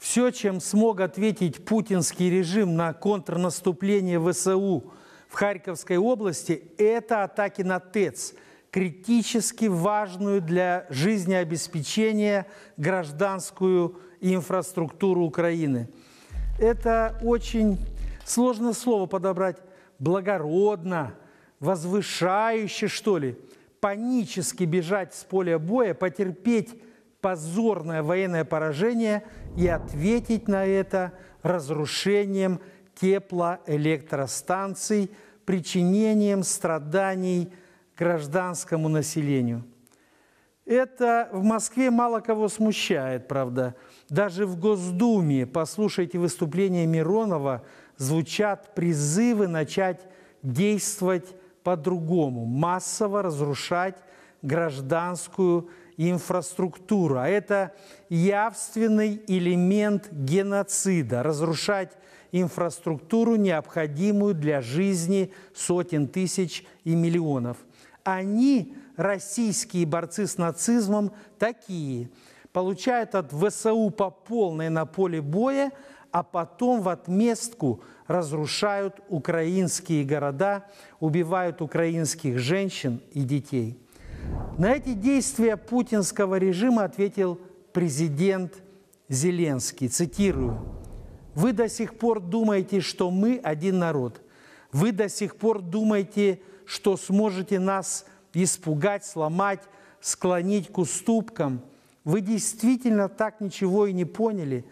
Все, чем смог ответить путинский режим на контрнаступление ВСУ в Харьковской области, это атаки на ТЭЦ, критически важную для жизнеобеспечения гражданскую инфраструктуру Украины. Это очень сложно слово подобрать, благородно, возвышающе, что ли, панически бежать с поля боя, потерпеть позорное военное поражение и ответить на это разрушением теплоэлектростанций, причинением страданий гражданскому населению. Это в Москве мало кого смущает, правда. Даже в Госдуме, послушайте выступление Миронова, звучат призывы начать действовать по-другому, массово разрушать гражданскую инфраструктуру. А это явственный элемент геноцида – разрушать инфраструктуру, необходимую для жизни сотен тысяч и миллионов. Они, российские борцы с нацизмом, такие. Получают от ВСУ по полной на поле боя, а потом в отместку разрушают украинские города, убивают украинских женщин и детей. На эти действия путинского режима ответил президент Зеленский, цитирую: «Вы до сих пор думаете, что мы один народ. Вы до сих пор думаете, что сможете нас испугать, сломать, склонить к уступкам. Вы действительно так ничего и не поняли,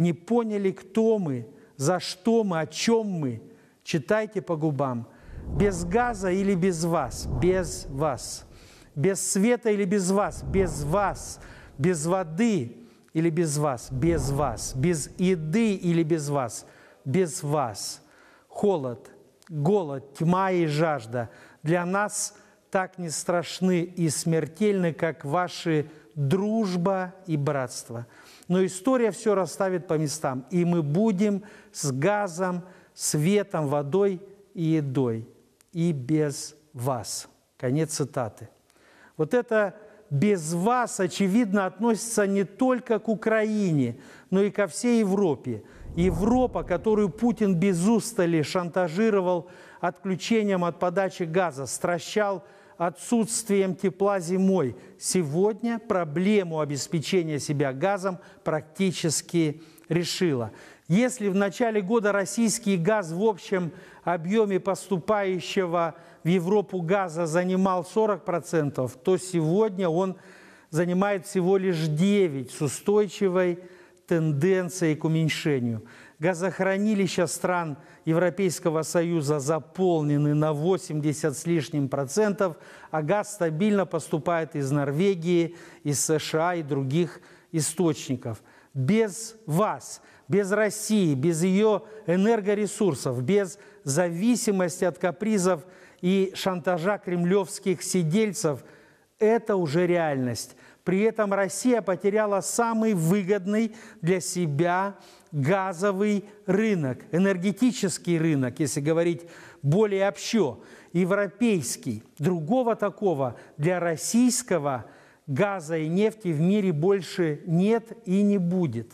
кто мы, за что мы, о чем мы. Читайте по губам. Без газа или без вас? Без вас. Без света или без вас? Без вас. Без воды или без вас? Без вас. Без еды или без вас? Без вас. Холод, голод, тьма и жажда для нас так не страшны и смертельны, как ваши дружба и братство. Но история все расставит по местам, и мы будем с газом, светом, водой и едой, и без вас». Конец цитаты. Вот это «без вас», очевидно, относится не только к Украине, но и ко всей Европе. Европа, которую Путин без устали шантажировал отключением от подачи газа, стращал отсутствием тепла зимой, сегодня проблему обеспечения себя газом практически решила. Если в начале года российский газ в общем объеме поступающего в Европу газа занимал 40%, то сегодня он занимает всего лишь 9% с устойчивой тенденцией к уменьшению. Газохранилища стран Европейского Союза заполнены на 80 с лишним %, а газ стабильно поступает из Норвегии, из США и других источников. Без вас, без России, без ее энергоресурсов, без зависимости от капризов и шантажа кремлевских сидельцев – это уже реальность. При этом Россия потеряла самый выгодный для себя газовый рынок, энергетический рынок, если говорить более общо, европейский. Другого такого для российского газа и нефти в мире больше нет и не будет.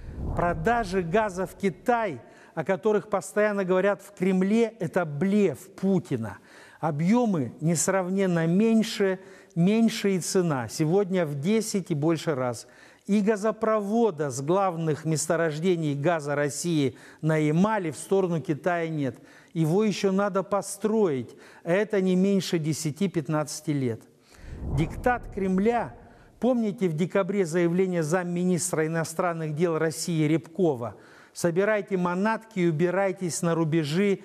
Продажи газа в Китай, о которых постоянно говорят в Кремле, это блеф Путина. Объемы несравненно меньше и цена. Сегодня в 10 и больше раз. И газопровода с главных месторождений газа России на Ямале в сторону Китая нет. Его еще надо построить. Это не меньше 10-15 лет. Диктат Кремля. Помните в декабре заявление замминистра иностранных дел России Рябкова? «Собирайте манатки и убирайтесь на рубежи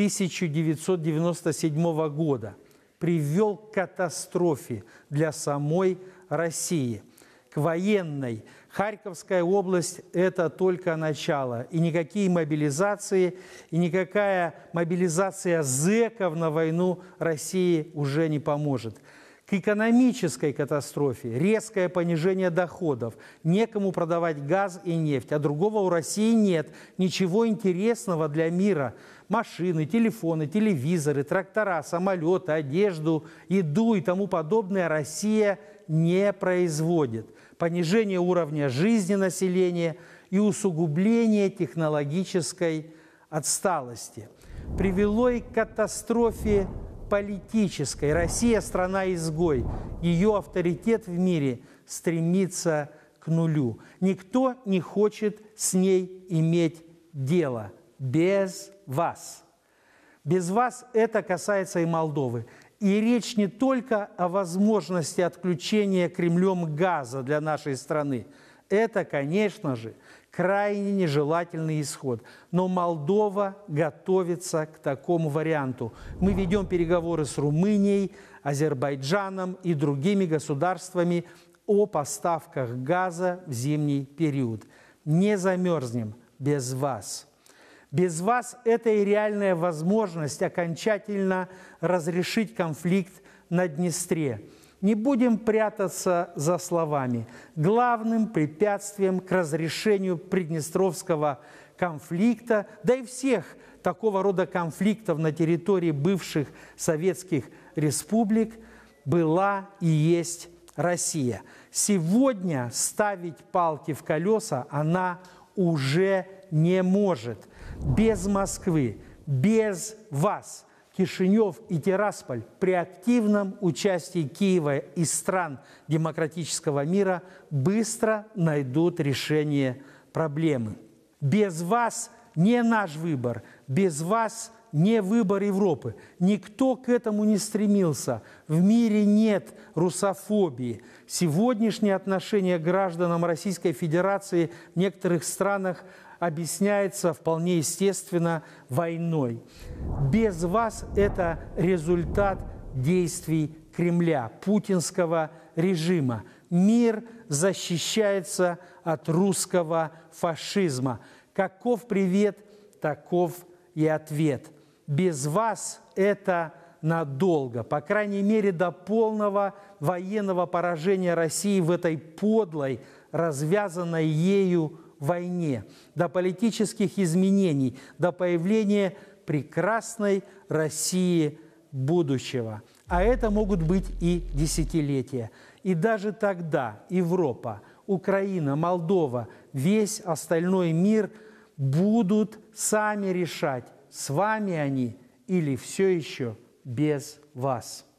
1997 года». Привел к катастрофе для самой России, к военной. Харьковская область – это только начало. И никакие мобилизации, и никакая мобилизация зэков на войну России уже не поможет. К экономической катастрофе, резкое понижение доходов, некому продавать газ и нефть, а другого у России нет. Ничего интересного для мира. Машины, телефоны, телевизоры, трактора, самолеты, одежду, еду и тому подобное Россия не производит. Понижение уровня жизни населения и усугубление технологической отсталости. Привело и к катастрофе политической. Россия – страна-изгой. Ее авторитет в мире стремится к нулю. Никто не хочет с ней иметь дело без вас. Без вас это касается и Молдовы. И речь не только о возможности отключения Кремлем газа для нашей страны. Это, конечно же, крайне нежелательный исход. Но Молдова готовится к такому варианту. Мы ведем переговоры с Румынией, Азербайджаном и другими государствами о поставках газа в зимний период. Не замерзнем без вас. Без вас это и реальная возможность окончательно разрешить конфликт на Днестре. Не будем прятаться за словами. Главным препятствием к разрешению приднестровского конфликта, да и всех такого рода конфликтов на территории бывших советских республик, была и есть Россия. Сегодня ставить палки в колеса она уже не может. Без Москвы, без вас Кишинев и Тирасполь при активном участии Киева и стран демократического мира быстро найдут решение проблемы. Без вас не наш выбор, без вас не выбор Европы. Никто к этому не стремился. В мире нет русофобии. Сегодняшнее отношение к гражданам Российской Федерации в некоторых странах объясняется вполне естественно войной. Без вас это результат действий Кремля, путинского режима. Мир защищается от русского фашизма. Каков привет, таков и ответ. Без вас это надолго, по крайней мере, до полного военного поражения России в этой подлой, развязанной ею войне, до политических изменений, до появления прекрасной России будущего. А это могут быть и десятилетия. И даже тогда Европа, Украина, Молдова, весь остальной мир будут сами решать, с вами они или все еще без вас.